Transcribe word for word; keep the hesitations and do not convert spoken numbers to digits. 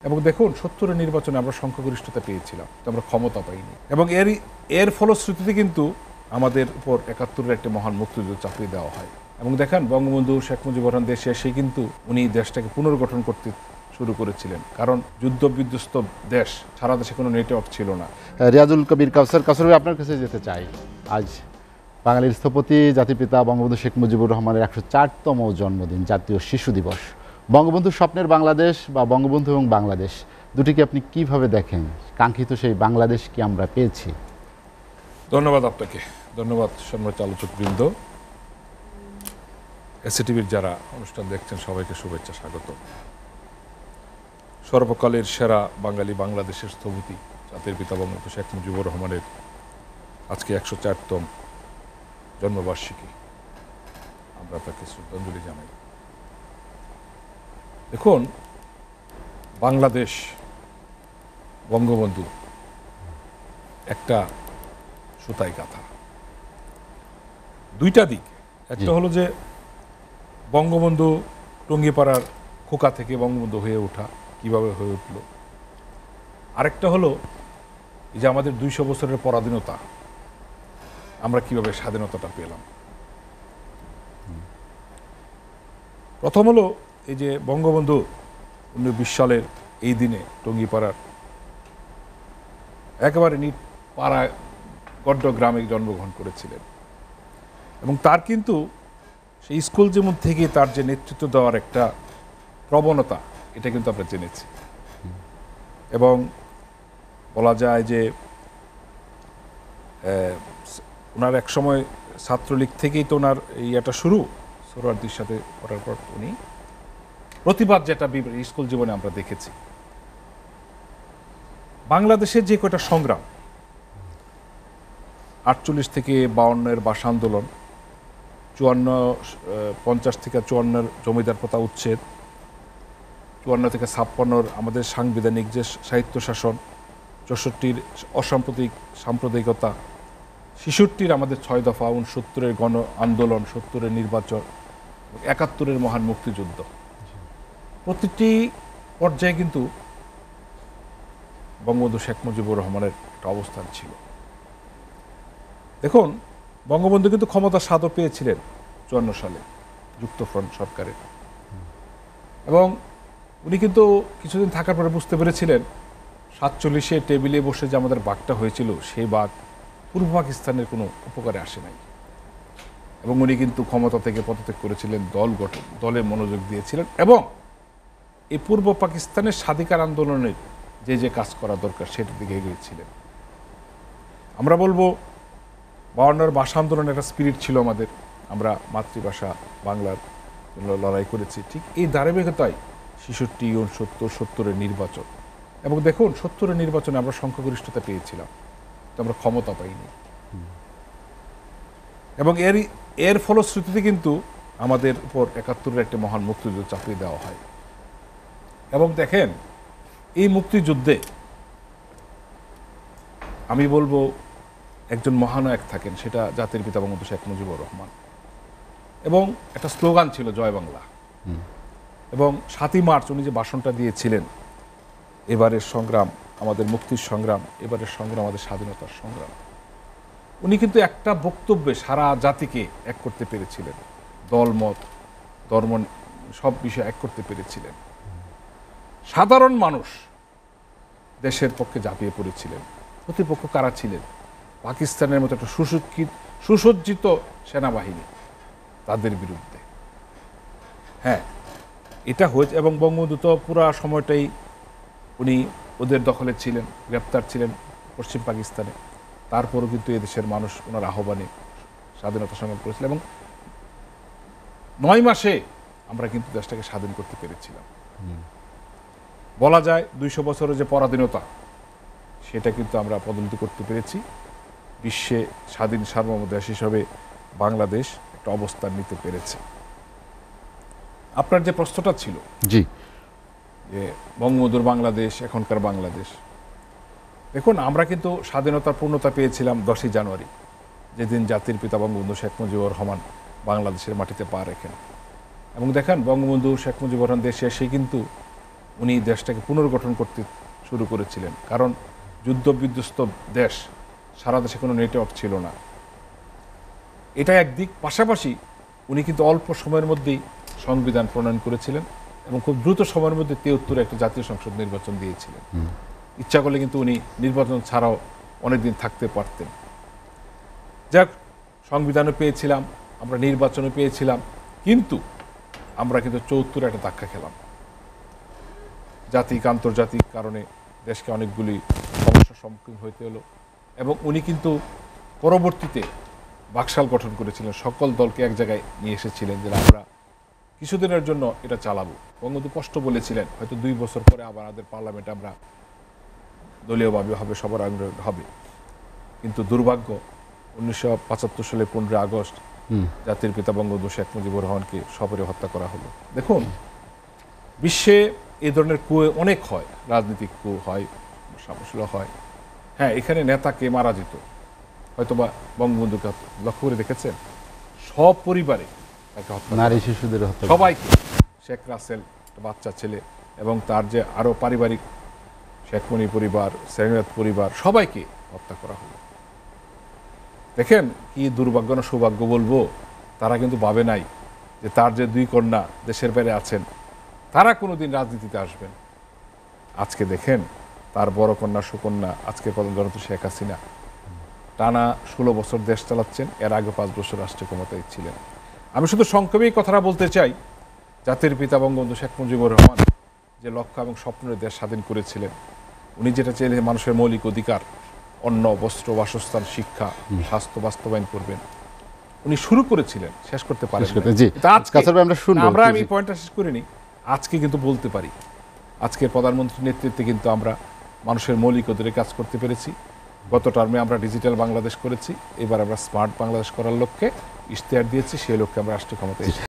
এবং দেখুন সত্তরের নির্বাচনে আমরা সংখ্যাগরিষ্ঠতা পেয়েছিলাম, তো আমরা ক্ষমতা পাইনি। এবং এর এর ফলশ্রুতিতে কিন্তু আমাদের উপর একাত্তরের একটা মহান মুক্তিযুদ্ধ চাপিয়ে দেওয়া হয়। এবং দেখেন বঙ্গবন্ধু শেখ মুজিবুর রহমান দেশে এসে কিন্তু উনি দেশটাকে পুনর্গঠন করতে শুরু করেছিলেন, কারণ যুদ্ধ বিধ্বস্ত দেশ, সারা দেশে কোনো নেটওয়ার্ক ছিল না। রিয়াজুল কবির কাউসার, কাউসার ভাই আপনার কাছে যেতে চাই। আজ বাঙালির স্থপতি জাতিপিতা বঙ্গবন্ধু শেখ মুজিবুর রহমানের একশো চারতম জন্মদিন, জাতীয় শিশু দিবস। বঙ্গবন্ধুর স্বপ্নের বাংলাদেশ বা বঙ্গবন্ধু এবং বাংলাদেশ দুটিকে আপনি কিভাবে দেখেন? কাঙ্ক্ষিত সেই বাংলাদেশ কি আমরা পেয়েছি? ধন্যবাদ আপনাকে, ধন্যবাদ সম্মানিত আলোচকবৃন্দ, এসিটিভির যারা অনুষ্ঠান দেখছেন সবাইকে শুভেচ্ছা, স্বাগত। সর্বকালের সেরা বাঙালি বাংলাদেশের স্থপতি জাতির পিতা বঙ্গবন্ধু শেখ মুজিবুর রহমানের আজকে একশো চারতম জন্মবার্ষিকী, আমরা তাকে শ্রদ্ধাঞ্জলি জানাই। দেখুন, বাংলাদেশ বঙ্গবন্ধু একটা সুতাই গাথা, দুইটা দিক। একটা হলো যে বঙ্গবন্ধু টঙ্গিপাড়ার খোকা থেকে বঙ্গবন্ধু হয়ে ওঠা, কিভাবে হয়ে উঠল। আরেকটা হলো এই যে আমাদের দুইশো বছরের পরাধীনতা, আমরা কিভাবে স্বাধীনতাটা পেলাম। প্রথম হলো এই যে বঙ্গবন্ধু উনিশশো বিশ সালের এই দিনে টঙ্গিপাড়ার একেবারে নিট পাড়া গড্ড গ্রামে জন্মগ্রহণ করেছিলেন। এবং তার কিন্তু সেই স্কুল জীবন থেকে তার যে নেতৃত্ব দেওয়ার একটা প্রবণতা, এটা কিন্তু আমরা জেনেছি। এবং বলা যায় যে ওনার এক সময় ছাত্রলীগ থেকেই তো ওনার ইয়েটা শুরু, সোহরাওয়ার্দীর সাথে করার পর উনি প্রতিবাদ যেটা স্কুল জীবনে আমরা দেখেছি। বাংলাদেশের যে কয়টা সংগ্রাম, আটচল্লিশ থেকে বাউন্নের ভাষা আন্দোলন, চুয়ান্ন পঞ্চাশ থেকে চুয়ান্নর জমিদার প্রথা উচ্ছেদ, চুয়ান্ন থেকে ছাপ্পান্নর আমাদের সাংবিধানিক যে সাহিত্য শাসন, চৌষট্টির অসাম্প্রদায়িক সাম্প্রদায়িকতা, ছেষট্টির আমাদের ছয় দফা, উনসত্তরের গণ আন্দোলন, সত্তরের নির্বাচন, একাত্তরের মহান মুক্তিযুদ্ধ, প্রতিটি পর্যায়ে কিন্তু বঙ্গবন্ধু শেখ মুজিবুর রহমানের একটা অবস্থান ছিল। দেখুন, বঙ্গবন্ধু কিন্তু ক্ষমতার স্বাদও পেয়েছিলেন চুয়ান্ন সালে যুক্তফ্রন্ট সরকারের। এবং উনি কিন্তু কিছুদিন থাকার পরে বুঝতে পেরেছিলেন সাতচল্লিশে টেবিলে বসে যে আমাদের বাঘটা হয়েছিল, সেই বাঘ পূর্ব পাকিস্তানের কোনো উপকারে আসে নাই। এবং উনি কিন্তু ক্ষমতা থেকে পদত্যাগ করেছিলেন, দল গঠন দলে মনোযোগ দিয়েছিলেন, এবং এই পূর্ব পাকিস্তানের স্বাধিকার আন্দোলনের যে যে কাজ করা দরকার সেটার দিকে এগিয়েছিলেন। আমরা বলবো বায়ান্নর ভাষা আন্দোলনের একটা স্পিরিট ছিল আমাদের, আমরা মাতৃভাষা বাংলার লড়াই করেছি। ঠিক এই ধারাবাহিকতায় ছেষট্টি, উনসত্তর, সত্তরের নির্বাচন। এবং দেখুন সত্তরের নির্বাচনে আমরা সংখ্যাগরিষ্ঠতা পেয়েছিলাম, তো আমরা ক্ষমতা পাইনি। এবং এর এর ফলশ্রুতিতে কিন্তু আমাদের উপর একাত্তরের একটা মহান মুক্তিযুদ্ধ চাপিয়ে দেওয়া হয়। এবং দেখেন এই মুক্তিযুদ্ধে আমি বলবো একজন মহানায়ক থাকেন, সেটা জাতির পিতা বঙ্গবন্ধু শেখ মুজিবুর রহমান। এবং একটা স্লোগান ছিল জয় বাংলা। এবং সাতই মার্চ উনি যে ভাষণটা দিয়েছিলেন, এবারের সংগ্রাম আমাদের মুক্তির সংগ্রাম, এবারের সংগ্রাম আমাদের স্বাধীনতার সংগ্রাম, উনি কিন্তু একটা বক্তব্যে সারা জাতিকে এক করতে পেরেছিলেন, দলমত ধর্ম সব বিষয়ে এক করতে পেরেছিলেন। সাধারণ মানুষ দেশের পক্ষে ঝাঁপিয়ে পড়েছিলেন। প্রতিপক্ষ কারা ছিলেন? পাকিস্তানের মতো একটা সুশিক্ষিত সুসজ্জিত সেনাবাহিনী, তাদের বিরুদ্ধে। হ্যাঁ, এটা হয়েছে। এবং বঙ্গবন্ধু তো পুরো সময়টাই উনি ওদের দখলে ছিলেন, গ্রেপ্তার ছিলেন পশ্চিম পাকিস্তানে। তারপরও কিন্তু এদেশের মানুষ ওনার আহ্বানে স্বাধীনতা সংগ্রাম করেছিল। এবং নয় মাসে আমরা কিন্তু দেশটাকে স্বাধীন করতে পেরেছিলাম। বলা যায় দুইশো বছরের যে পরাধীনতা, সেটা কিন্তু আমরা পদোন্নতি করতে পেরেছি। বিশ্বে স্বাধীন সার্বভৌম দেশ হিসাবে বাংলাদেশ একটা অবস্থান নিতে পেরেছে। আপনার যে প্রশ্নটা ছিল জি, যে বঙ্গবন্ধুর বাংলাদেশ, এখনকার বাংলাদেশ, দেখুন আমরা কিন্তু স্বাধীনতার পূর্ণতা পেয়েছিলাম দশই জানুয়ারি, যেদিন জাতির পিতা বঙ্গবন্ধু শেখ মুজিবুর রহমান বাংলাদেশের মাটিতে পা রেখেন। এবং দেখেন বঙ্গবন্ধু শেখ মুজিবুর রহমান দেশে এসে কিন্তু উনি দেশটাকে পুনর্গঠন করতে শুরু করেছিলেন, কারণ যুদ্ধ বিধ্বস্ত দেশ, সারা দেশে কোনো নেটওয়ার্ক ছিল না। এটা একদিক। পাশাপাশি উনি কিন্তু অল্প সময়ের মধ্যেই সংবিধান প্রণয়ন করেছিলেন এবং খুব দ্রুত সময়ের মধ্যে তেহত্তরে একটা জাতীয় সংসদ নির্বাচন দিয়েছিলেন। ইচ্ছা করলে কিন্তু উনি নির্বাচন ছাড়াও অনেকদিন থাকতে পারতেন। যাক, সংবিধানও পেয়েছিলাম, আমরা নির্বাচনও পেয়েছিলাম, কিন্তু আমরা কিন্তু চৌত্তরে একটা ধাক্কা খেলাম। জাতিক আন্তর্জাতিক কারণে দেশকে অনেকগুলি সমস্যার সম্মুখীন হইতে হলো এবং উনি কিন্তু পরবর্তীতে বাকশাল গঠন করেছিলেন, সকল দলকে এক জায়গায় নিয়ে এসেছিলেন যে আমরা কিছুদিনের জন্য এটা চালাবো। বঙ্গবন্ধু স্পষ্ট বলেছিলেন হয়তো দুই বছর পরে আবার আমাদের পার্লামেন্ট আমরা দলীয়ভাবে হবে, সবার আগ্রহ হবে। কিন্তু দুর্ভাগ্য, উনিশশো পঁচাত্তর সালে পনেরোই আগস্ট জাতির পিতা বঙ্গবন্ধু শেখ মুজিবুর রহমানকে সপরে হত্যা করা হলো। দেখুন, বিশ্বে এই ধরনের কুয়ে অনেক হয়, রাজনৈতিক কু হয়, সমস্যা হয়। হ্যাঁ, এখানে নেতাকে মারা যেত, হয়তোবা বঙ্গবন্ধুকে লক্ষ্য করে দেখেছেন সব পরিবারে তাকে হত্যা, নারী শিশুদের হত্যা, সবাইকে, শেখ রাসেল বাচ্চা ছেলে এবং তার যে আরো পারিবারিক শেখমণি পরিবার, সেনাত পরিবার, সবাইকে হত্যা করা হলো। দেখেন কি দুর্ভাগ্য না সৌভাগ্য বলবো, তারা কিন্তু ভাবে নাই যে তার যে দুই কন্যা দেশের বাইরে আছেন তারা কোনোদিন রাজনীতিতে আসবেন। আজকে দেখেন তার বড় কন্যা সুকন্যা আজকে প্রধানমন্ত্রী শেখ হাসিনা টানা ষোলো বছর দেশ চালাচ্ছেন, এর আগে পাঁচ বছর রাষ্ট্রীয় ক্ষমতায় ছিলেন। আমি শুধু সংক্ষেপে এই কথাটা বলতে চাই, জাতির পিতা বঙ্গবন্ধু শেখ মুজিবুর রহমান যে লক্ষ্য এবং স্বপ্নের দেশ স্বাধীন করেছিলেন, উনি যেটা চাইলে মানুষের মৌলিক অধিকার অন্ন, বস্ত্র, বাসস্থান, শিক্ষা, স্বাস্থ্য বাস্তবায়ন করবেন, উনি শুরু করেছিলেন, শেষ করতে পারেন। আমরা আমি পয়েন্টটা শেষ করিনি, আজকে কিন্তু বলতে পারি আজকের প্রধানমন্ত্রীর নেতৃত্বে কিন্তু আমরা মানুষের মৌলিক অধিকারে কাজ করতে পেরেছি। গত টার্মে আমরা ডিজিটাল বাংলাদেশ করেছি, এবার আমরা স্মার্ট বাংলাদেশ করার লক্ষ্যে ইশতেহার দিয়েছি, সেই লক্ষ্যে আমরা রাষ্ট্রীয় ক্ষমতায়